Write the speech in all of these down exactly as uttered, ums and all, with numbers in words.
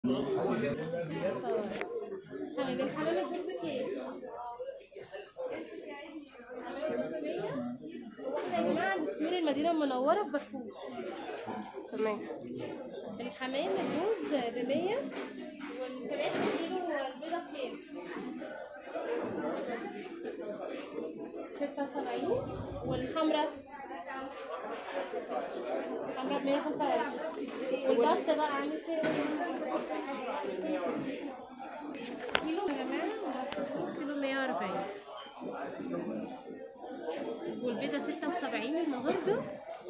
حبيبي الحمام الدور بكام؟ واحنا يا جماعه عند طيور المدينه المنوره في بكوش. تمام. الحمام الجوز ب مية والفراخ كيلو البيضه بكام؟ ستة وسبعين والحمرا الحمرا ب مية وخمسة وعشرين والبط بقى عامل كام؟ كيلو يا جماعه كيلو مية وأربعين والبيضه ستة وسبعين النهارده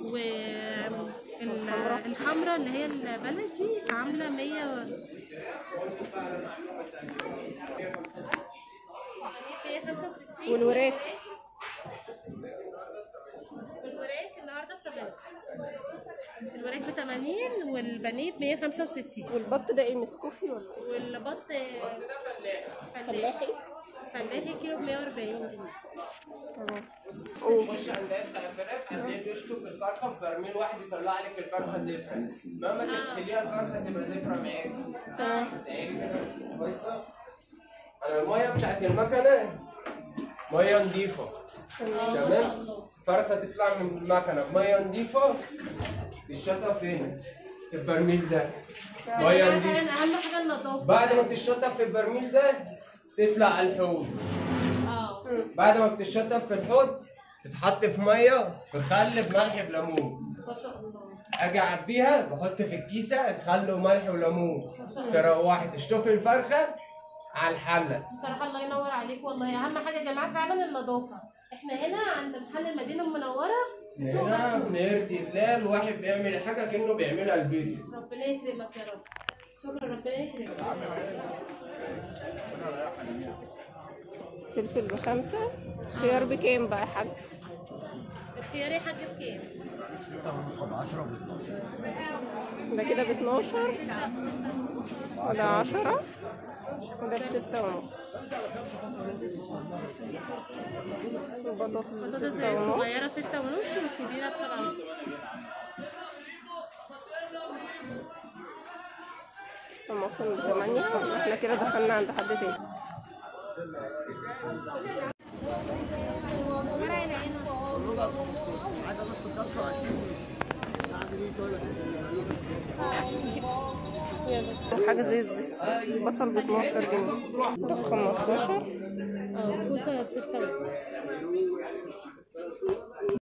والحمرا اللي هي البلدي عامله مية و... مية وخمسة وستين والوراك والوراك النهارده بتمانين الوراك بتمانين والبانيه بمية وخمسة وستين والبط ده ايه مسكوفي ولا ايه؟ والبط فلاحي فلاحي كيلو بمية وأربعين جنيه. تمام. تخش عند يفتح الفراخ قد ايه بيشطف الفرخه في برميل واحد يطلع لك الفرخه زفره، مهما تغسليها الفرخه تبقى زفره معاكي. تمام. بص انا الميه بتاعت المكنه ميه نضيفه. تمام. الفرخه تطلع من المكنه بميه نضيفه تتشطف هنا في البرميل ده ميه نضيفه. اهم حاجه النظافه. بعد ما تتشطف في البرميل ده تطلع على الحوض. اه بعد ما بتتشطف في الحوض تتحط في ميه بخل بملح بليمون. ما شاء الله. اجي اعبيها بحط في الكيسه خل وملح وليمون. تروحي تشطفي الفرخه على الحله. بصراحه الله ينور عليك والله. اهم حاجه يا جماعه فعلا النظافه. احنا هنا عند محل المدينه المنوره في سوق هنا بكوش. بنرضي الله الواحد بيعمل حاجه كانه بيعملها لبيته. ربنا يكرمك يا رب. شكرا ربنا يكرمك. فلفل بخمسة. خيار بكام بقى يا حاج؟ الخيار يا حاج بكام؟ عشرة و اتناشر. ده كده ب اتناشر وده عشرة وده بستة ونص. البطاطس بستة ونص. الصغيرة ستة ونص والكبيرة بسبعة ونص. طماطم بثمانية. احنا كده دخلنا عند حد تاني. حاجة زي الزفت. بصل ب اتناشر جنيه. ده ب خمستاشر. اه كوسة بستة ونص.